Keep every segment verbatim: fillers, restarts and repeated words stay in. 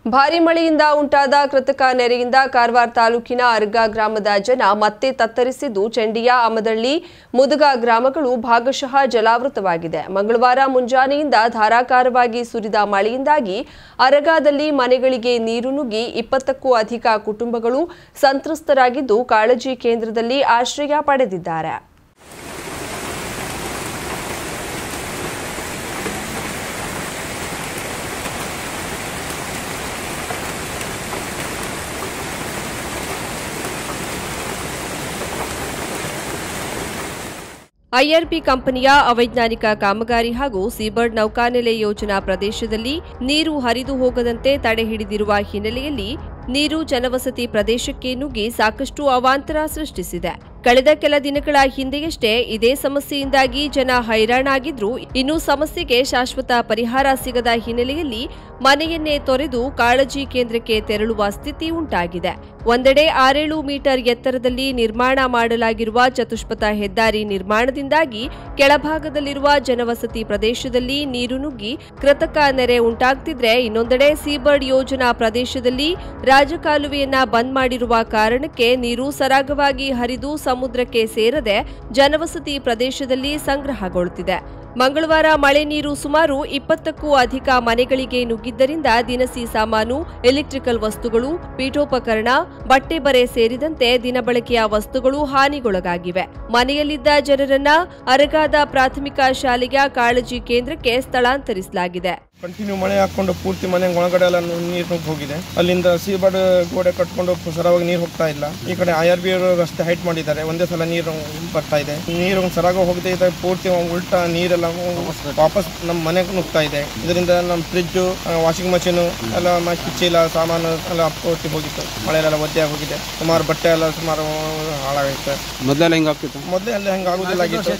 ಭಾರಿ ಮಳೆಯಿಂದ ಉಂಟಾದ ಕೃತಕ ನೆರೆಯಿಂದ ಕಾರವಾರ ತಾಲೂಕಿನ ಅರ್ಗಾ ಗ್ರಾಮದ ಜನ ಮತ್ತೆ ತತ್ತರಿಸಿದ್ದು ಚಂಡಿಯ ಅಮದಳ್ಳಿ ಮುದಗ ಗ್ರಾಮಗಳು ಭಾಗಶಃ ಜಲಾವೃತವಾಗಿದೆ. ಮಂಗಳವಾರ ಮುಂಜಾನೆಯಿಂದ ಧಾರಾಕಾರವಾಗಿ ಸುರಿದ ಮಳೆಯಿಂದಾಗಿ ಅರಗಾದಲ್ಲಿ ಮನೆಗಳಿಗೆ ನೀರು ನುಗ್ಗಿ ಇಪ್ಪತ್ತಕ್ಕೂ ಅಧಿಕ ಕುಟುಂಬಗಳು ಸಂತ್ರಸ್ತರಾಗಿದ್ದು ಕಾಳಜಿ ಕೇಂದ್ರದಲ್ಲಿ ಆಶ್ರಯ ಪಡೆದಿದ್ದಾರೆ. ಐಆರ್ಬಿ ಕಂಪನಿಯ ಅವೈಜ್ಞಾನಿಕ ಕಾಮಗಾರಿ ಹಾಗೂ ಸೀಬರ್ಡ್ ನೌಕಾನೆಲೆ ಯೋಜನಾ ಪ್ರದೇಶದಲ್ಲಿ ನೀರು ಹರಿದು ಹೋಗದಂತೆ ತಡೆ ಹಿಡಿದಿರುವ ಹಿನ್ನೆಲೆಯಲ್ಲಿ ನೀರು ಜನವಸತಿ ಪ್ರದೇಶಕ್ಕೆ ನುಗ್ಗಿ ಸಾಕಷ್ಟು ಅವಾಂತರ ಸೃಷ್ಟಿಸಿದೆ. ಕಳೆದ ಕೆಲ ದಿನಗಳ ಹಿಂದೆಯಷ್ಟೇ ಇದೇ ಸಮಸ್ಯೆಯಿಂದಾಗಿ ಜನ ಹೈರಾಣಾಗಿದ್ರು. ಇನ್ನು ಸಮಸ್ಯೆಗೆ ಶಾಶ್ವತ ಪರಿಹಾರ ಸಿಗದ ಹಿನ್ನೆಲೆಯಲ್ಲಿ ಮನೆಯನ್ನೇ ತೊರೆದು ಕಾಳಜಿ ಕೇಂದ್ರಕ್ಕೆ ತೆರಳುವ ಸ್ಥಿತಿ ಉಂಟಾಗಿದೆ. ಒಂದೆಡೆ ಆರೇಳು ಮೀಟರ್ ಎತ್ತರದಲ್ಲಿ ನಿರ್ಮಾಣ ಮಾಡಲಾಗಿರುವ ಚತುಷ್ಪಥ ಹೆದ್ದಾರಿ ನಿರ್ಮಾಣದಿಂದಾಗಿ ಕೆಳಭಾಗದಲ್ಲಿರುವ ಜನವಸತಿ ಪ್ರದೇಶದಲ್ಲಿ ನೀರು ನುಗ್ಗಿ ಕೃತಕ ನೆರೆ ಉಂಟಾಗ್ತಿದ್ರೆ, ಇನ್ನೊಂದೆಡೆ ಸೀಬರ್ಡ್ ಯೋಜನಾ ಪ್ರದೇಶದಲ್ಲಿ ರಾಜಕಾಲುವೆಯನ್ನ ಬಂದ್ ಮಾಡಿರುವ ಕಾರಣಕ್ಕೆ ನೀರು ಸರಾಗವಾಗಿ ಹರಿದು ಸಮುದ್ರಕ್ಕೆ ಸೇರದೆ ಜನವಸತಿ ಪ್ರದೇಶದಲ್ಲಿ ಸಂಗ್ರಹಗೊಳ್ಳುತ್ತಿದೆ. ಮಂಗಳವಾರ ಮಳೆ ನೀರು ಸುಮಾರು ಇಪ್ಪತ್ತಕ್ಕೂ ಅಧಿಕ ಮನೆಗಳಿಗೆ ನುಗ್ಗಿದ್ದರಿಂದ ದಿನಸಿ ಸಾಮಾನು, ಎಲೆಕ್ಟ್ರಿಕಲ್ ವಸ್ತುಗಳು, ಪೀಠೋಪಕರಣ, ಬಟ್ಟೆ ಬರೆ ಸೇರಿದಂತೆ ದಿನಬಳಕೆಯ ವಸ್ತುಗಳು ಹಾನಿಗೊಳಗಾಗಿವೆ. ಮನೆಯಲ್ಲಿದ್ದ ಜನರನ್ನ ಅರಗಾದ ಪ್ರಾಥಮಿಕ ಶಾಲೆಯ ಕಾಳಜಿ ಕೇಂದ್ರಕ್ಕೆ ಸ್ಥಳಾಂತರಿಸಲಾಗಿದೆ. ಕಂಟಿನ್ಯೂ ಮಳೆ ಹಾಕೊಂಡು ಪೂರ್ತಿ ಮನೆ ಒಳಗಡೆ ಎಲ್ಲ ನೀರು ನುಗ್ಗಿ ಹೋಗಿದೆ. ಅಲ್ಲಿಂದ ಸೀಬರ್ಡ್ ಗೋಡೆ ಕಟ್ಕೊಂಡು ಸರಾಗಿ ನೀರು ಹೋಗ್ತಾ ಇಲ್ಲ. ಈ ಕಡೆ ಐ ಆರ್ ಬಿ ರಸ್ತೆ ಹೈಟ್ ಮಾಡಿದ್ದಾರೆ, ಒಂದೇ ಸಲ ನೀರು ಬರ್ತಾ ಇದೆ. ನೀರು ಸರಾಗ ಹೋಗದೆ ಇದೆ, ಪೂರ್ತಿ ಉಲ್ಟಾ ನೀರೆಲ್ಲ ವಾಪಸ್ ನಮ್ಮ ಮನೆಗೆ ನುಗ್ತಾ ಇದೆ. ಇದರಿಂದ ನಮ್ಮ ಫ್ರಿಜ್, ವಾಷಿಂಗ್ ಮಷೀನ್ ಎಲ್ಲ ಕಿಚ್ಚೆಲ್ಲ ಸಾಮಾನು ಎಲ್ಲ ಪೂರ್ತಿ ಹೋಗಿತ್ತು. ಮಳೆಯೆಲ್ಲ ಒದ್ದೆ ಹೋಗಿದೆ. ಸುಮಾರು ಬಟ್ಟೆ ಎಲ್ಲ ಸುಮಾರು ಹಾಳಾಗೈತೆ. ಮೊದಲೆಲ್ಲ ಹೆಂಗೆ ಆಗ್ತಿತ್ತು? ಮೊದಲೇ ಎಲ್ಲ ಹೆಂಗೆ ಆಗೋದಿಲ್ಲ ಆಗಿತ್ತು.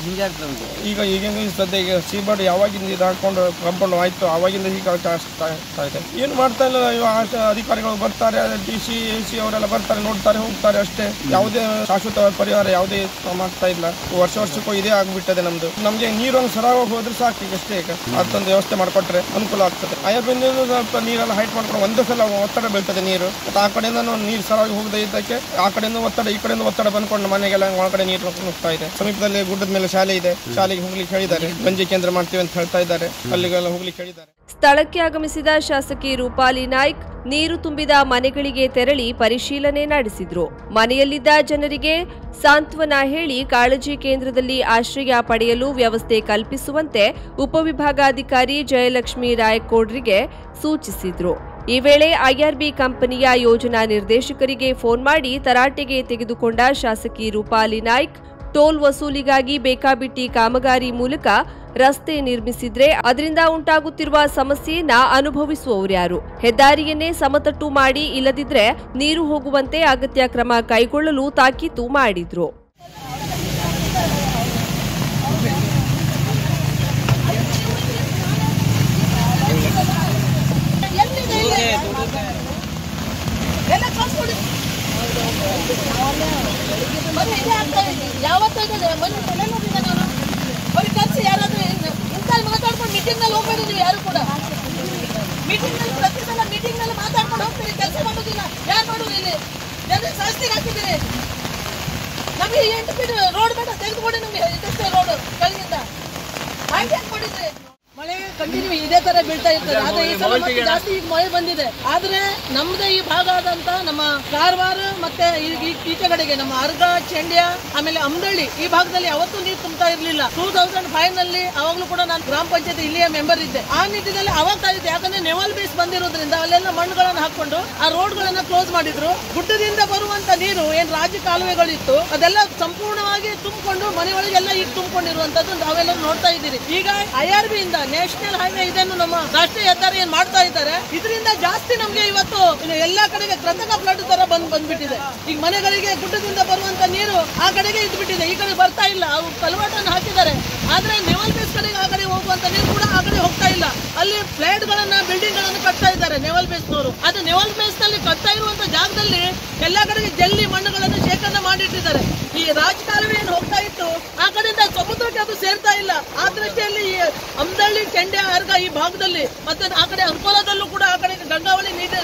ಈಗ ಈಗ ಸದ್ಯ ಈಗ ಸೀಬರ್ಡ್ ಯಾವಾಗಿಂದ ಇದು ಹಾಕೊಂಡು ಕಂಪೌಂಡ್ ಆಯ್ತು ಅವಾಗ ಹೀಗೆ ಆಗ್ತಾ ಇದೆ. ಏನು ಮಾಡ್ತಾ ಇಲ್ಲ. ಅಧಿಕಾರಿಗಳು ಬರ್ತಾರೆ, ಡಿ ಸಿ ಎ ಸಿ ಅವರೆಲ್ಲ ಬರ್ತಾರೆ, ನೋಡ್ತಾರೆ, ಹೋಗ್ತಾರೆ ಅಷ್ಟೇ. ಯಾವುದೇ ಶಾಶ್ವತ ಪರಿಹಾರ ಯಾವುದೇ ಮಾಡ್ತಾ ಇಲ್ಲ. ವರ್ಷ ವರ್ಷಕ್ಕೂ ಇದೇ ಆಗ್ಬಿಟ್ಟದೆ ನಮ್ದು. ನಮ್ಗೆ ನೀರು ಸರಾಗಿ ಹೋದ್ರೆ ಸಾಕು ಈಗ ಅಷ್ಟೇ. ಈಗ ಅದೊಂದು ವ್ಯವಸ್ಥೆ ಮಾಡಿಕೊಟ್ರೆ ಅನುಕೂಲ ಆಗ್ತದೆ. ಐಆರ್ಬಿಯಿಂದ ಸ್ವಲ್ಪ ನೀರೆಲ್ಲ ಹೈಟ್ ಮಾಡ್ಕೊಂಡು ಒಂದೇ ಸಲ ಒತ್ತಡ ಬೀಳ್ತದೆ ನೀರು. ಆ ಕಡೆಯಿಂದ ನೀರು ಸರಾಗಿ ಹೋಗದೆ ಇದ್ದಕ್ಕೆ ಆ ಕಡೆಯಿಂದ ಒತ್ತಡ, ಈ ಕಡೆಯಿಂದ ಒತ್ತಡ ಬಂದ್ಕೊಂಡು ಮನೆಗೆಲ್ಲ ಒಳಗಡೆ ನೀರು ನುಗ್ತಾ ಇದೆ. ಸಮೀಪದಲ್ಲಿ ಗುಡ್ಡದ ಮೇಲೆ ಶಾಲೆ ಇದೆ, ಶಾಲೆಗೆ ಹೋಗ್ಲಿಕ್ಕೆ ಹೇಳಿದ್ದಾರೆ. ಗಂಜಿ ಕೇಂದ್ರ ಮಾಡ್ತೀವಿ ಅಂತ ಹೇಳ್ತಾ ಇದ್ದಾರೆ, ಅಲ್ಲಿಗೆಲ್ಲ ಹೋಗ್ಲಿಕ್ಕೆ ಹೇಳಿದ್ದಾರೆ. ಸ್ಥಳಕ್ಕೆ ಆಗಮಿಸಿದ ಶಾಸಕಿ ರೂಪಾಲಿ ನಾಯ್ಕ್ ನೀರು ತುಂಬಿದ ಮನೆಗಳಿಗೆ ತೆರಳಿ ಪರಿಶೀಲನೆ ನಡೆಸಿದ್ರು. ಮನೆಯಲ್ಲಿದ್ದ ಜನರಿಗೆ ಸಾಂತ್ವನ ಹೇಳಿ ಕಾಳಜಿ ಕೇಂದ್ರದಲ್ಲಿ ಆಶ್ರಯ ಪಡೆಯಲು ವ್ಯವಸ್ಥೆ ಕಲ್ಪಿಸುವಂತೆ ಉಪವಿಭಾಗಾಧಿಕಾರಿ ಜಯಲಕ್ಷ್ಮಿ ರಾಯಕೋಡ್ರಿಗೆ ಸೂಚಿಸಿದ್ರು. ಈ ವೇಳೆ ಐಆರ್ಬಿ ಕಂಪನಿಯ ಯೋಜನಾ ನಿರ್ದೇಶಕರಿಗೆ ಫೋನ್ ಮಾಡಿ ತರಾಟೆಗೆ ತೆಗೆದುಕೊಂಡ ಶಾಸಕಿ ರೂಪಾಲಿ ನಾಯ್ಕ್ ಟೋಲ್ ವಸೂಲಿಗಾಗಿ ಬೇಕಾಬಿಟ್ಟಿ ಕಾಮಗಾರಿ ಮೂಲಕ ರಸ್ತೆ ನಿರ್ಮಿಸಿದ್ರೆ ಅದರಿಂದ ಉಂಟಾಗುತ್ತಿರುವ ಸಮಸ್ಯೆಯನ್ನ ಅನುಭವಿಸುವವರ್ಯಾರು? ಹೆದ್ದಾರಿಯನ್ನೇ ಸಮತಟ್ಟು ಮಾಡಿ, ಇಲ್ಲದಿದ್ರೆ ನೀರು ಹೋಗುವಂತೆ ಅಗತ್ಯ ಕ್ರಮ ಕೈಗೊಳ್ಳಲು ತಾಕೀತು ಮಾಡಿದ್ರು. ಮಾತಾಡ್ಕೊಂಡು ಮೀಟಿಂಗ್ ನಲ್ಲಿ ಹೋಗ್ಬೇಡಿ. ಯಾರು ಕೂಡ ಮೀಟಿಂಗ್ ನಲ್ಲಿ ಪ್ರತಿ ಸಲ ಮೀಟಿಂಗ್ ನಲ್ಲಿ ಮಾತಾಡ್ಕೊಂಡು ಹೋಗ್ತೀರಿ, ಕೆಲಸ ಮಾಡೋದಿಲ್ಲ. ಯಾರು ಮಾಡೋದು? ಇಲ್ಲಿ ಜನರಿಗೆ ಶಾಸ್ತಿಗೆ ಹಾಕಿದ್ದೀರಿ. ನಮಗೆ ಎಂಟು ಫೀಟ್ ರೋಡ್ ಬೇಡ, ತೆಗೆದುಕೊಡಿ. ನಮಗೆ ಇದಷ್ಟೇ ರೋಡ್ ಕೆಳಗಿಂದ ಹಾಗೆ ಹಾಕೊಂಡಿದ್ರಿ. ಮಳೆ ಕಂಟಿನ್ಯೂ ಇದೇ ತರ ಬೀಳ್ತಾ ಇರ್ತದೆ. ಆದ್ರೆ ಈ ಸಲ ಮತ್ತೆ ಜಾಸ್ತಿ ಈಗ ಮಳೆ ಬಂದಿದೆ. ಆದ್ರೆ ನಮ್ದೇ ಈ ಭಾಗ ಆದಂತ ನಮ್ಮ ಕಾರವಾರ ಮತ್ತೆ ಈಚೆ ಕಡೆಗೆ ನಮ್ಮ ಅರ್ಗ, ಚಂಡ್ಯ, ಆಮೇಲೆ ಅಮದಳ್ಳಿ ಈ ಭಾಗದಲ್ಲಿ ಯಾವತ್ತೂ ನೀರು ತುಂಬ್ತಾ ಇರ್ಲಿಲ್ಲ. ಟೂ ತೌಸಂಡ್ ಫೈವ್ ನಲ್ಲಿ ಅವಾಗ್ಲೂ ಕೂಡ ನಾನು ಗ್ರಾಮ ಪಂಚಾಯತ್ ಇಲ್ಲಿಯ ಮೆಂಬರ್ ಇದ್ದೆ. ಆ ನಿಟ್ಟಿನಲ್ಲಿ ಅವಾಗ ಇದ್ದೆ. ಯಾಕಂದ್ರೆ ನೆವಲ್ ಬೇಸ್ ಬಂದಿರೋದ್ರಿಂದ ಅಲ್ಲೆಲ್ಲ ಮಣ್ಣುಗಳನ್ನ ಹಾಕೊಂಡು ಆ ರೋಡ್ ಗಳನ್ನ ಕ್ಲೋಸ್ ಮಾಡಿದ್ರು. ಗುಡ್ಡದಿಂದ ಬರುವಂತ ನೀರು ಏನ್ ರಾಜ್ಯ ಕಾಲುವೆಗಳಿತ್ತು ಅದೆಲ್ಲ ಸಂಪೂರ್ಣವಾಗಿ ತುಂಬಿಕೊಂಡು ಮನೆಯೊಳಗೆಲ್ಲ ಈಗ ತುಂಬಿಕೊಂಡಿರುವಂತದ್ದು ನಾವೆಲ್ಲ ನೋಡ್ತಾ ಇದ್ದೀರಿ. ಈಗ ಐ ಆರ್ ಬಿ ಇಂದ ನ್ಯಾಷನಲ್ ಹೈವೇ ಇದನ್ನು ನಮ್ಮ ರಾಷ್ಟ್ರೀಯ ಹೆದ್ದಾರಿ ಏನ್ ಮಾಡ್ತಾ ಇದ್ದಾರೆ, ಇದರಿಂದ ಜಾಸ್ತಿ ನಮ್ಗೆ ಇವತ್ತು ಎಲ್ಲಾ ಕಡೆಗೆ ಕೃತಕ ಫ್ಲಡ್ ತರ ಬಂದ್ ಬಂದ್ಬಿಟ್ಟಿದೆ. ಈಗ ಮನೆಗಳಿಗೆ ಗುಡ್ಡದಿಂದ ಬರುವಂತ ನೀರು ಆ ಕಡೆಗೆ ಇದ್ಬಿಟ್ಟಿದೆ, ಈ ಕಡೆ ಬರ್ತಾ ಇಲ್ಲ. ಅವು ಕಲ್ವಟನ್ನು ಹಾಕಿದ್ದಾರೆ, ಆದ್ರೆ ನೆವಲ್ ಬೇಸ್ ಕಡೆಗೆ ಆ ಕಡೆ ಹೋಗುವಂತ ನೀರು ಕೂಡ ಆ ಕಡೆ ಹೋಗ್ತಾ ಇಲ್ಲ. ಅಲ್ಲಿ ಫ್ಲಾಟ್ ಗಳನ್ನ, ಬಿಲ್ಡಿಂಗ್ ಗಳನ್ನ ಕಟ್ತಾ ಇದ್ದಾರೆ ನೆವಲ್ ಬೇಸ್ ನವರು. ಅದು ನೆವಲ್ ಬೇಸ್ ನಲ್ಲಿ ಕಟ್ತಾ ಇರುವಂತ ಜಾಗದಲ್ಲಿ ಎಲ್ಲಾ ಕಡೆಗೆ ಜಲ್ಲಿ ಮಣ್ಣುಗಳನ್ನು ಶೇಖರಣೆ ಮಾಡಿಟ್ಟಿದ್ದಾರೆ. ಈ ರಾಜಕಾಲುವೆ ಏನು ಹೋಗ್ತಾ ಇತ್ತು ಆ ಕಡೆಯಿಂದ ಸಮುದ್ರಕ್ಕೆ ಅದು ಸೇರ್ತಾ ಇಲ್ಲ. ಆ ದೃಷ್ಟಿಯಲ್ಲಿ ಅಮದಳ್ಳಿ, ಚಂಡ್ಯ, ಅರ್ಗ ಈ ಭಾಗದಲ್ಲಿ ಮತ್ತೆ ಆ ಕಡೆ ಅಂಕೋಲಾದಲ್ಲೂ ಕೂಡ ಆ ಕಡೆ ಗಂಗಾವಳಿ ನೀರು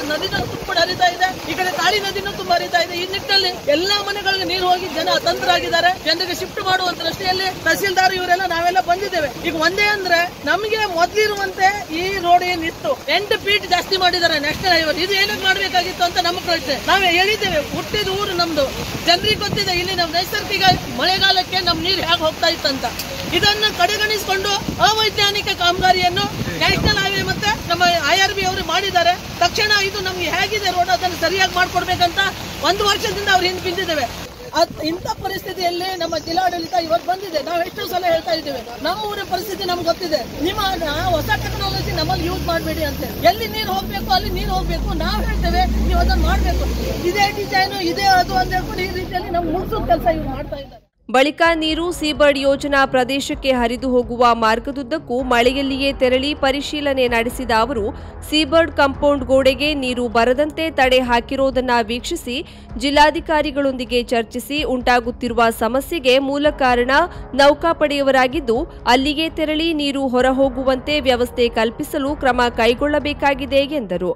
ನದಿನೂ ತುಂಬಿಕೊಂಡು ಹರಿತಾ ಇದೆ, ಈ ಕಡೆ ತಾಳಿ ನದಿನೂ ತುಂಬಾ ಹರಿತಾ ಇದೆ. ಈ ನಿಟ್ಟಿನಲ್ಲಿ ಎಲ್ಲಾ ಮನೆಗಳಿಗೆ ನೀರು ಹೋಗಿ ಜನ ಅತಂತ್ರರಾಗಿದ್ದಾರೆ. ಜನರಿಗೆ ಶಿಫ್ಟ್ ಮಾಡುವಂತ ದೃಷ್ಟಿಯಲ್ಲಿ ತಹಸೀಲ್ದಾರ್ ಇವರೆಲ್ಲ ನಾವೆಲ್ಲ ಬಂದಿದ್ದೇವೆ. ಈಗ ಒಂದೇ ಅಂದ್ರೆ ನಮಗೆ ಮೊದ್ಲಿರುವಂತೆ ಈ ರೋಡ್ ಏನಿತ್ತು ಎಂಟು ಫೀಟ್ ಜಾಸ್ತಿ ಮಾಡಿದ್ದಾರೆ ನ್ಯಾಷನಲ್ ಹೈವೇ. ಇದು ಏನಕ್ಕೆ ಮಾಡ್ಬೇಕಾಗಿತ್ತು ಅಂತ ನಮ್ಮ ಪ್ರಶ್ನೆ. ನಾವೇ ಹೇಳಿದ್ದೇವೆ, ಹುಟ್ಟಿದ ಊರು ನಮ್ದು, ಜನರಿಗೆ ಗೊತ್ತಿದೆ ಇಲ್ಲಿ ನಮ್ಮ ನೈಸರ್ಗಿಕ ಮಳೆಗಾಲಕ್ಕೆ ನಮ್ ನೀರು ಹೇಗೆ ಹೋಗ್ತಾ ಇತ್ತಂತ. ಇದನ್ನು ಕಡೆಗಣಿಸಿಕೊಂಡು ಅವೈಜ್ಞಾನಿಕ ಕಾಮಗಾರಿಯನ್ನು ನ್ಯಾಷನಲ್ ಹೈವೇ ಮತ್ತೆ ನಮ್ಮ ಐ ಆರ್ ಬಿ ಅವರು ಮಾಡಿದ್ದಾರೆ. ತಕ್ಷಣ ಇದು ನಮ್ಗೆ ಹೇಗಿದೆ ರೋಡ್ ಅದನ್ನು ಸರಿಯಾಗಿ ಮಾಡ್ಕೊಡ್ಬೇಕಂತ ಒಂದು ವರ್ಷದಿಂದ ಅವ್ರು ಹಿಂದೆ ಬಿದ್ದಿದ್ದೇವೆ. ಇಂಥ ಪರಿಸ್ಥಿತಿಯಲ್ಲಿ ನಮ್ಮ ಜಿಲ್ಲಾಡಳಿತ ಇವತ್ತು ಬಂದಿದೆ. ನಾವು ಎಷ್ಟು ಸಲ ಹೇಳ್ತಾ ಇದ್ದೇವೆ, ನಮ್ಮ ಊರಿನ ಪರಿಸ್ಥಿತಿ ನಮ್ಗೆ ಗೊತ್ತಿದೆ, ನಿಮ್ಮ ಹೊಸ ಟೆಕ್ನಾಲಜಿ ನಮ್ಮಲ್ಲಿ ಯೂಸ್ ಮಾಡಬೇಡಿ ಅಂತ. ಎಲ್ಲಿ ನೀರು ಹೋಗ್ಬೇಕು ಅಲ್ಲಿ ನೀರು ಹೋಗ್ಬೇಕು, ನಾವು ಹೇಳ್ತೇವೆ, ನೀವು ಅದನ್ನು ಮಾಡಬೇಕು. ಇದೇ ಡಿಸೈನು ಇದೇ ಅದು ಅಂತ ಹೇಳ್ಕೊಂಡು ಈ ರೀತಿಯಲ್ಲಿ ನಾವು ಮುಗಿಸೋ ಕೆಲಸ ಇವ್ರು ಮಾಡ್ತಾ ಇದ್ದಾರೆ. ಬಳಿಕ ನೀರು ಸೀಬರ್ಡ್ ಯೋಜನಾ ಪ್ರದೇಶಕ್ಕೆ ಹರಿದು ಹೋಗುವ ಮಾರ್ಗದುದ್ದಕ್ಕೂ ಮಳೆಯಲ್ಲಿಯೇ ತೆರಳಿ ಪರಿಶೀಲನೆ ನಡೆಸಿದ ಅವರು ಸೀಬರ್ಡ್ ಕಾಂಪೌಂಡ್ ಗೋಡೆಗೆ ನೀರು ಬರದಂತೆ ತಡೆ ಹಾಕಿರುವುದನ್ನು ವೀಕ್ಷಿಸಿ ಜಿಲ್ಲಾಧಿಕಾರಿಗಳೊಂದಿಗೆ ಚರ್ಚಿಸಿ ಉಂಟಾಗುತ್ತಿರುವ ಸಮಸ್ಯೆಗೆ ಮೂಲ ಕಾರಣ ನೌಕಾಪಡೆಯವರಾಗಿದ್ದು ಅಲ್ಲಿಗೆ ತೆರಳಿ ನೀರು ಹೊರಹೋಗುವಂತೆ ವ್ಯವಸ್ಥೆ ಕಲ್ಪಿಸಲು ಕ್ರಮ ಕೈಗೊಳ್ಳಬೇಕಾಗಿದೆ ಎಂದರು.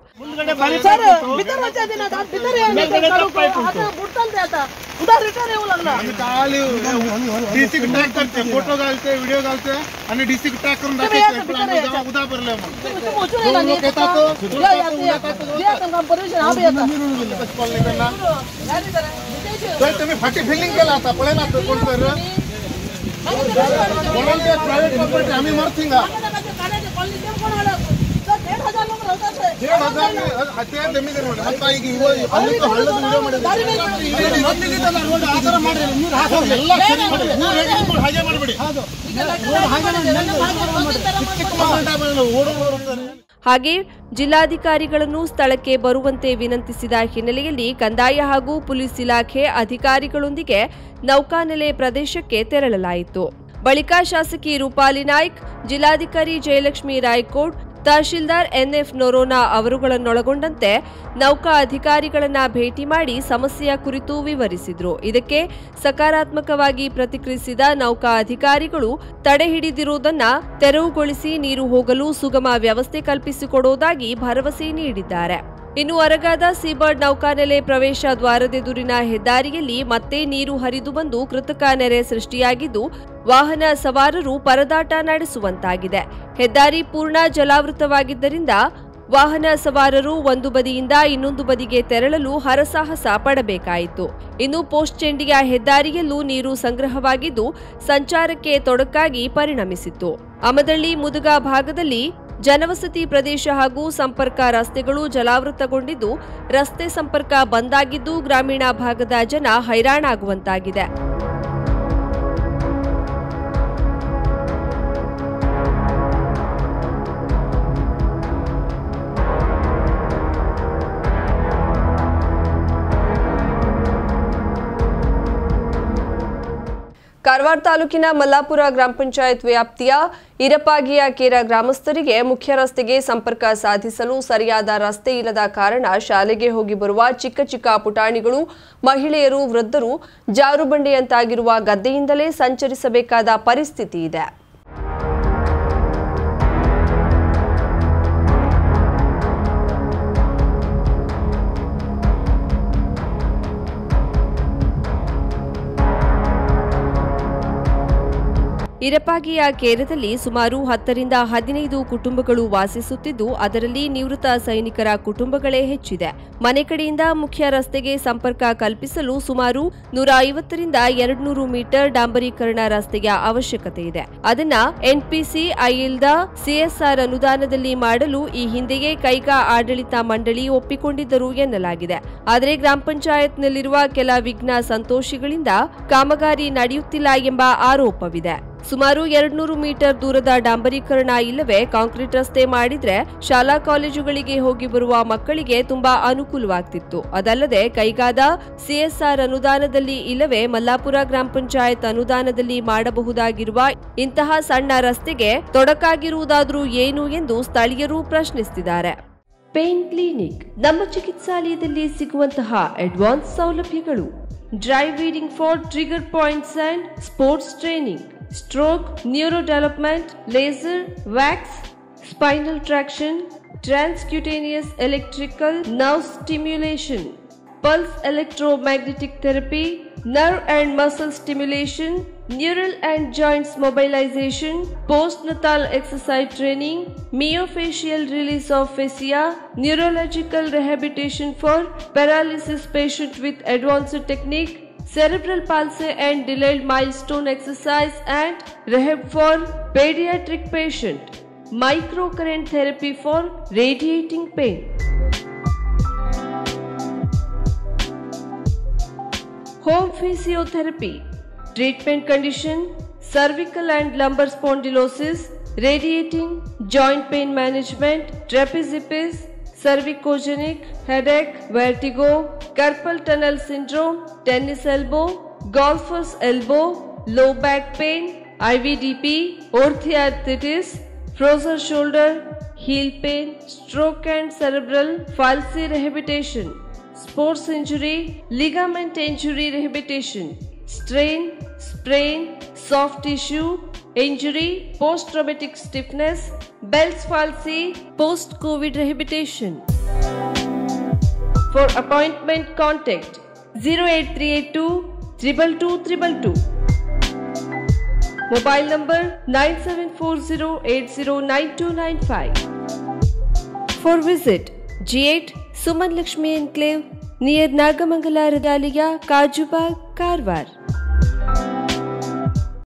डीसी को ट्रैक करते हैं, फोटो डालते हैं, वीडियो डालते हैं, अन्य डीसी को ट्रैक करून दाखवते हैं. पण आम्ही जेव्हा उदा भरले मग दोन लोक येतात तो तर तुम्ही फाटी फिलिंग केला आता पळेला कोण तर कोणाला प्रायव्हेट प्रॉपर्टी आम्ही मरथिंगा दीड हजार ते जमीन आता ಈಗ ಅಲ್ಲಿ ಹಳ್ಳದ ವಿಡಿಯೋ ಮಾಡಿದ್ರೆ ಮೊದಲಿಗಿದ್ದಲ್ಲ ರೋಡ್ ಆ ಥರ ಮಾಡಿದ್ರೆ ನೀರು ಹಾಕೋದು ಎಲ್ಲ ಸರಿ ಮಾಡಿ ನೀರು ಹೇಗೆ ಹಾಗೆ ಮಾಡಬೇಡಿ. ಹಾಗೆ ಜಿಲ್ಲಾಧಿಕಾರಿಗಳನ್ನು ಸ್ಥಳಕ್ಕೆ ಬರುವಂತೆ ವಿನಂತಿಸಿದ ಹಿನ್ನೆಲೆಯಲ್ಲಿ ಕಂದಾಯ ಹಾಗೂ ಪೊಲೀಸ್ ಇಲಾಖೆ ಅಧಿಕಾರಿಗಳೊಂದಿಗೆ ನೌಕಾನೆಲೆ ಪ್ರದೇಶಕ್ಕೆ ತೆರಳಲಾಯಿತು. ಬಳಿಕ ಶಾಸಕಿ ರೂಪಾಲಿ ನಾಯ್ಕ್, ಜಿಲ್ಲಾಧಿಕಾರಿ ಜಯಲಕ್ಷ್ಮಿ ರಾಯ್ಕೋಡ್, ತಹಶೀಲ್ದಾರ್ ಎನ್ಎಫ್ ನೊರೋನಾ ಅವರುಗಳನ್ನೊಳಗೊಂಡಂತೆ ನೌಕಾ ಅಧಿಕಾರಿಗಳನ್ನ ಭೇಟಿ ಮಾಡಿ ಸಮಸ್ಯೆಯ ಕುರಿತು ವಿವರಿಸಿದ್ರು. ಇದಕ್ಕೆ ಸಕಾರಾತ್ಮಕವಾಗಿ ಪ್ರತಿಕ್ರಿಯಿಸಿದ ನೌಕಾ ಅಧಿಕಾರಿಗಳು ತಡೆ ಹಿಡಿದಿರುವುದನ್ನ ತೆರವುಗೊಳಿಸಿ ನೀರು ಹೋಗಲು ಸುಗಮ ವ್ಯವಸ್ಥೆ ಕಲ್ಪಿಸಿಕೊಡುವುದಾಗಿ ಭರವಸೆ ನೀಡಿದ್ದಾರೆ. ಇನ್ನು ಅರಗಾದ ಸೀಬರ್ಡ್ ನೌಕಾನೆಲೆ ಪ್ರವೇಶ ದ್ವಾರದೆದುರಿನ ಹೆದ್ದಾರಿಯಲ್ಲಿ ಮತ್ತೆ ನೀರು ಹರಿದು ಬಂದು ಕೃತಕ ನೆರೆ ಸೃಷ್ಟಿಯಾಗಿದ್ದು ವಾಹನ ಸವಾರರು ಪರದಾಟ ನಡೆಸುವಂತಾಗಿದೆ. ಹೆದ್ದಾರಿ ಪೂರ್ಣ ಜಲಾವೃತವಾಗಿದ್ದರಿಂದ ವಾಹನ ಸವಾರರು ಒಂದು ಬದಿಯಿಂದ ಇನ್ನೊಂದು ಬದಿಗೆ ತೆರಳಲು ಹರಸಾಹಸ ಪಡಬೇಕಾಯಿತು. ಇನ್ನು ಪೋಸ್ಟ್ ಚೆಂಡಿಯ ಹೆದ್ದಾರಿಯಲ್ಲೂ ನೀರು ಸಂಗ್ರಹವಾಗಿದ್ದು ಸಂಚಾರಕ್ಕೆ ತೊಡಕಾಗಿ ಪರಿಣಮಿಸಿತ್ತು. ಅಮದಳ್ಳಿ ಮುದುಗ ಭಾಗದಲ್ಲಿ ಜನವಸತಿ ಪ್ರದೇಶ ಹಾಗೂ ಸಂಪರ್ಕ ರಸ್ತೆಗಳು ಜಲಾವೃತಗೊಂಡಿದ್ದು ರಸ್ತೆ ಸಂಪರ್ಕ ಬಂದಾಗಿದ್ದು ಗ್ರಾಮೀಣ ಭಾಗದ ಜನ ಹೈರಾಣಾಗುವಂತಾಗಿದೆ. ಕಾರವಾರ ತಾಲೂಕಿನ ಮಲ್ಲಾಪುರ ಗ್ರಾಮ ಪಂಚಾಯತ್ ವ್ಯಾಪ್ತಿಯ ಇರಪಾಗಿಯ ಕೇರ ಗ್ರಾಮಸ್ಥರಿಗೆ ಮುಖ್ಯ ರಸ್ತೆಗೆ ಸಂಪರ್ಕ ಸಾಧಿಸಲು ಸರಿಯಾದ ರಸ್ತೆ ಇಲ್ಲದ ಕಾರಣ ಶಾಲೆಗೆ ಹೋಗಿ ಬರುವ ಚಿಕ್ಕ ಚಿಕ್ಕ ಪುಟಾಣಿಗಳು, ಮಹಿಳೆಯರು, ವೃದ್ಧರು ಜಾರುಬಂಡೆಯಂತಾಗಿರುವ ಗದ್ದೆಯಿಂದಲೇ ಸಂಚರಿಸಬೇಕಾದ ಪರಿಸ್ಥಿತಿ ಇದೆ. ಇರಪಾಗಿಯ ಕೇರದಲ್ಲಿ ಸುಮಾರು ಹತ್ತರಿಂದ ಹದಿನೈದು ಕುಟುಂಬಗಳು ವಾಸಿಸುತ್ತಿದ್ದು ಅದರಲ್ಲಿ ನಿವೃತ್ತ ಸೈನಿಕರ ಕುಟುಂಬಗಳೇ ಹೆಚ್ಚಿದೆ. ಮನೆ ಕಡೆಯಿಂದ ಮುಖ್ಯ ರಸ್ತೆಗೆ ಸಂಪರ್ಕ ಕಲ್ಪಿಸಲು ಸುಮಾರು ನೂರ ಐವತ್ತರಿಂದ ಎರಡು ನೂರು ಮೀಟರ್ ಡಾಂಬರೀಕರಣ ರಸ್ತೆಯ ಅವಶ್ಯಕತೆ ಇದೆ. ಅದನ್ನ ಎನ್ಪಿಸಿ ಐಎಲ್ದ ಸಿಎಸ್ಆರ್ ಅನುದಾನದಲ್ಲಿ ಮಾಡಲು ಈ ಹಿಂದೆಯೇ ಕೈಗಾ ಆಡಳಿತ ಮಂಡಳಿ ಒಪ್ಪಿಕೊಂಡಿದ್ದರು ಎನ್ನಲಾಗಿದೆ. ಆದರೆ ಗ್ರಾಮ ಪಂಚಾಯತ್ನಲ್ಲಿರುವ ಕೆಲ ವಿಘ್ನ ಸಂತೋಷಿಗಳಿಂದ ಕಾಮಗಾರಿ ನಡೆಯುತ್ತಿಲ್ಲ ಎಂಬ ಆರೋಪವಿದೆ. ಸುಮಾರು ಎರಡ್ನೂರು ಮೀಟರ್ ದೂರದ ಡಾಂಬರೀಕರಣ ಇಲ್ಲವೇ ಕಾಂಕ್ರೀಟ್ ರಸ್ತೆ ಮಾಡಿದ್ರೆ ಶಾಲಾ ಕಾಲೇಜುಗಳಿಗೆ ಹೋಗಿ ಬರುವ ಮಕ್ಕಳಿಗೆ ತುಂಬಾ ಅನುಕೂಲವಾಗ್ತಿತ್ತು. ಅದಲ್ಲದೆ ಕೈಗಾದ ಸಿಎಸ್ಆರ್ ಅನುದಾನದಲ್ಲಿ ಇಲ್ಲವೇ ಮಲ್ಲಾಪುರ ಗ್ರಾಮ ಪಂಚಾಯತ್ ಅನುದಾನದಲ್ಲಿ ಮಾಡಬಹುದಾಗಿರುವ ಇಂತಹ ಸಣ್ಣ ರಸ್ತೆಗೆ ತೊಡಕಾಗಿರುವುದಾದ್ರೂ ಏನು ಎಂದು ಸ್ಥಳೀಯರು ಪ್ರಶ್ನಿಸುತ್ತಿದ್ದಾರೆ. ಪೇನ್ ಕ್ಲಿನಿಕ್ ನಮ್ಮ ಚಿಕಿತ್ಸಾಲಯದಲ್ಲಿ ಸಿಗುವಂತಹ ಅಡ್ವಾನ್ಸ್ ಸೌಲಭ್ಯಗಳು: dry needling for trigger points and sports training, stroke, neurodevelopment, laser, wax, spinal traction, transcutaneous electrical nerve stimulation, pulse electromagnetic therapy, nerve and muscle stimulation, neural and joints mobilization, postnatal exercise training, myofascial release of fascia, neurological rehabilitation for paralysis patient with advanced technique, cerebral palsy and delayed milestone exercise and rehab for pediatric patient, microcurrent therapy for radiating pain. Home physiotherapy, treatment condition, cervical and lumbar spondylosis, radiating, joint pain management, trapeziepis, cervicogenic, headache, vertigo, carpal tunnel syndrome, tennis elbow, golfer's elbow, low back pain, I V D P, orthoarthritis, frozen shoulder, heel pain, stroke and cerebral palsy rehabilitation, sports injury, ligament injury rehabilitation, strain, sprain, soft tissue injury, post-traumatic stiffness, Bell's palsy, post-COVID rehabilitation. For appointment, contact zero eight three eight two, two two two, two two two. Mobile number nine seven four zero eight zero nine two nine five. For visit G eight Suman Lakshmi Enclave near Nagamangala Radalaya, Kajubag, Karwar.